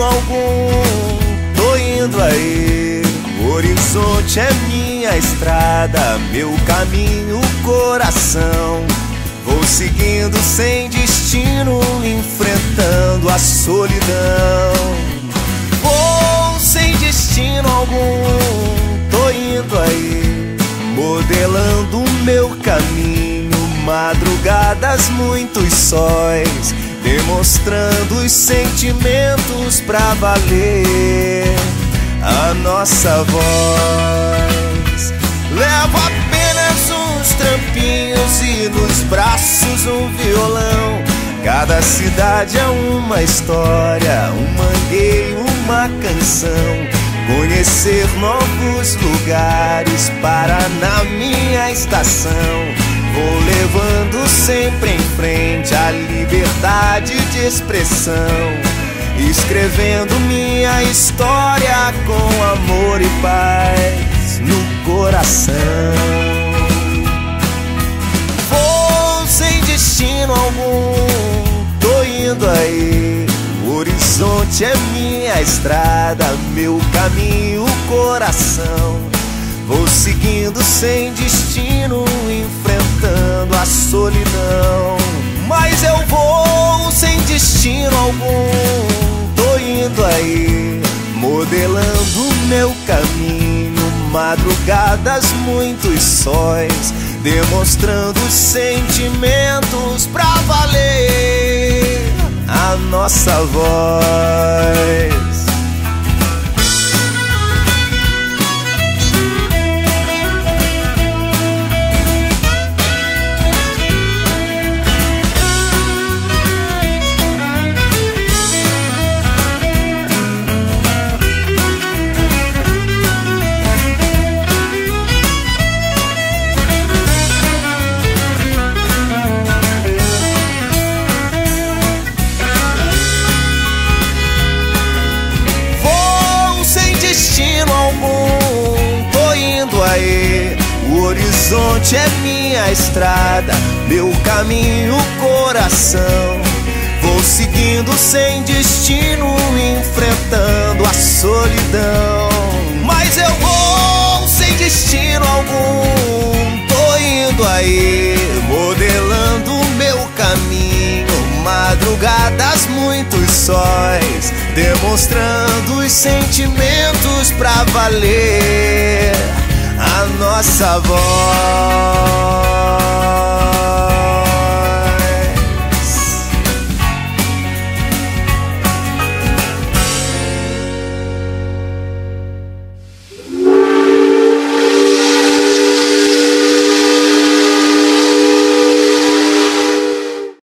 destino algum, tô indo aí. O horizonte é minha estrada, meu caminho, coração. Vou seguindo sem destino, enfrentando a solidão. Vou sem destino algum, tô indo aí, modelando o meu caminho. Madrugadas, muitos sóis, demonstrando os sentimentos pra valer a nossa voz. Levo apenas uns trampinhos e nos braços um violão. Cada cidade é uma história, um mangueiro, uma canção. Conhecer novos lugares, parar na minha estação. Vou levando sempre em frente a liberdade de expressão, escrevendo minha história com amor e paz no coração. Vou sem destino algum, tô indo aí. O horizonte é minha estrada, meu caminho, coração. Vou seguindo sem destino, enfrentando a solidão. Mas eu vou sem destino algum, tô indo aí, modelando meu caminho. Madrugadas, muitos sóis, demonstrando os sentimentos pra valer a nossa voz. Destino algum, tô indo aí. O horizonte é minha estrada, meu caminho, coração. Vou seguindo sem destino, enfrentando a solidão. Mas eu vou sem destino algum, tô indo aí, modelando meu caminho. Madrugadas, muitos sóis, demonstrando os sentimentos pra valer a nossa voz.